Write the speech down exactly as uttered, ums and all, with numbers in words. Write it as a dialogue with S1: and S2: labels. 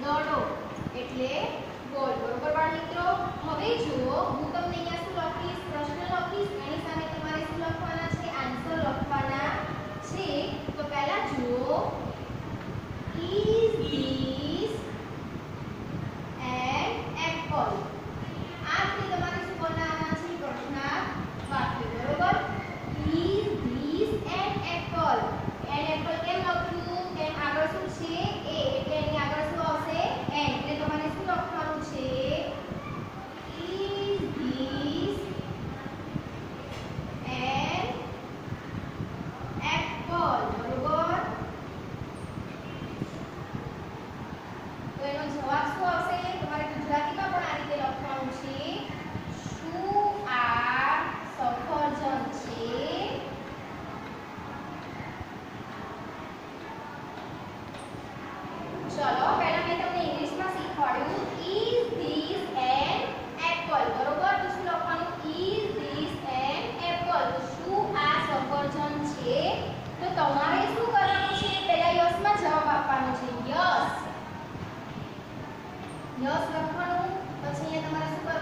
S1: દડો એટલે ગોળ. બરોબર બાળ મિત્રો? હવે જુઓ હું તમને અહીંયા શું લખીશ, પ્રશ્ન લખીશ, એની સામે તમારે શું લખવાના છે, આન્સર લખવાના છે. તો પહેલા જુઓ, is this an apple? આ રીતે તમારે શું બનાવવાના છે, પ્રશ્નાર્થ વાક્ય. બરોબર? is this an apple? an apple કેમ લખ્યું, તેમ આગળ શું છે, a, એટલે એની આગળ શું આવશે, n. એટલે તમારે શું લખવાનું છે, is this an apple? બરોબર? તો એનો જવાબ શું આવશે, તમારે ગુજરાતીમાં પણ આ રીતે લખવાનું છે, શું આ સફરજન છે? ચલો પહેલા મેં તમને ઇંગ્લિશમાં શીખવાડ્યું, is this an apple? બરોબર? તો શું લખવાનું, is this an apple? તો શું આ સફરજન છે? તો તમારે શું કરવાનું છે, પહેલા યસ માં જવાબ આપવાનો છે. યસ યસ લખવાનું. પછી અહીંયા તમારે શું